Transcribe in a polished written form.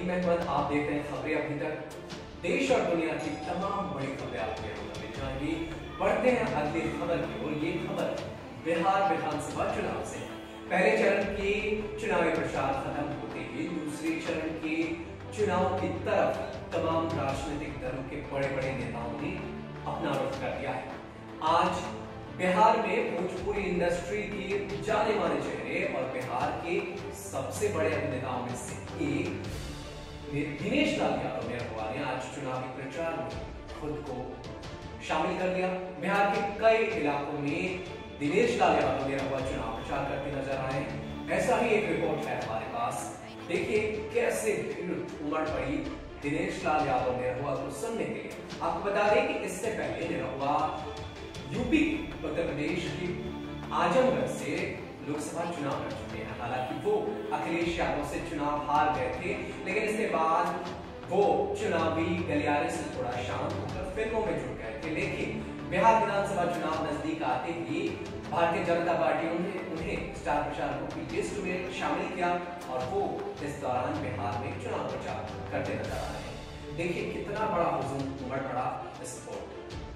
नईम अहमद, आप देख रहे हैं खबरें अभी तक। देश और दुनिया की तमाम बड़ी खबरें आपके हमें चाहिए। बढ़ते हैं अगली खबर की ओर। ये खबर बिहार विधानसभा चुनाव से। पहले चरण के चुनावी प्रचार खत्म होते ही दूसरे चरण के चुनाव की तरफ तमाम राजनीतिक दलों के बड़े बड़े नेताओं ने अपना रुख कर दिया है। आज बिहार में भोजपुरी इंडस्ट्री के जाने माने चेहरे और बिहार के सबसे बड़े अभिनेताओं में से एक दिनेश लाल यादव निरहुआ ने आज चुनावी प्रचार में खुद को शामिल कर लिया। बिहार के कई इलाकों में दिनेश लाल यादव निरहुआ चुनाव प्रचार करते नजर आए। ऐसा ही एक रिपोर्ट है हमारे पास। देखिए कैसे भीड़ उमड़ पड़ी दिनेश लाल यादव निरहुआ को सुनने के लिए। आपको बता दें कि इससे पहले निरहुआ यूपी उत्तर प्रदेश की आजमगढ़ से लोकसभा चुनाव लड़ चुके हैं। हालांकि वो अखिलेश यादव से चुनाव हार गए थे, लेकिन इसके बाद वो चुनावी गलियारे से थोड़ा शांत होकर फिल्मों में जुट गए थे। लेकिन बिहार विधानसभा चुनाव नजदीक आते ही भारतीय जनता पार्टी उन्हें स्टार प्रचारकों की लिस्ट में शामिल किया और वो इस दौरान बिहार में चुनाव प्रचार करते नजर आ रहे हैं। देखिए कितना बड़ा हुजूम उमड़ पड़ा इस रिपोर्ट।